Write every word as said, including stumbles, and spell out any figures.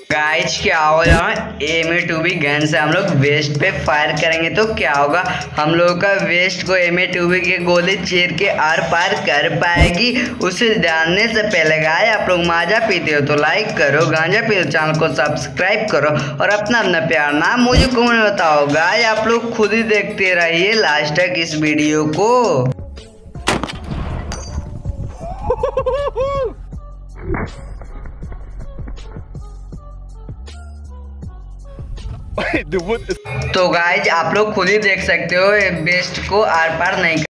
Guys क्या होगा, M A two B gun से हम लोग वेस्ट पे फायर करेंगे तो क्या होगा, हम लोगों का वेस्ट को एम ए टू बी के गोली चीर के आर पार कर पाएगी। उसे जानने से पहले गाय आप लोग माजा पीते हो तो लाइक करो, गांजा पीते हो चैनल को सब्सक्राइब करो और अपना अपना प्यार नाम मुझे कमेंट में बताओ। गाय आप लोग खुद ही देखते रहिए लास्ट तक इस वीडियो को। तो गाइज आप लोग खुद ही देख सकते हो, बेस्ट को आर पार नहीं